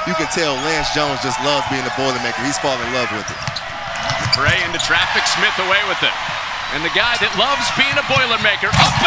you can tell Lance Jones just loves being a Boilermaker. He's fallen in love with it. Bray into traffic, Smith away with it. And the guy that loves being a Boilermaker up